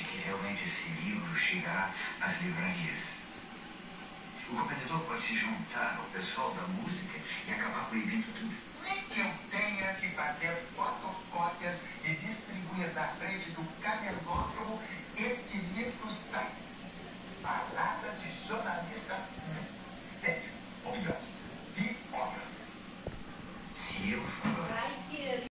que realmente esse livro chegar às livrarias. O comendador pode se juntar ao pessoal da música e acabar proibindo tudo. Nem que eu tenha que fazer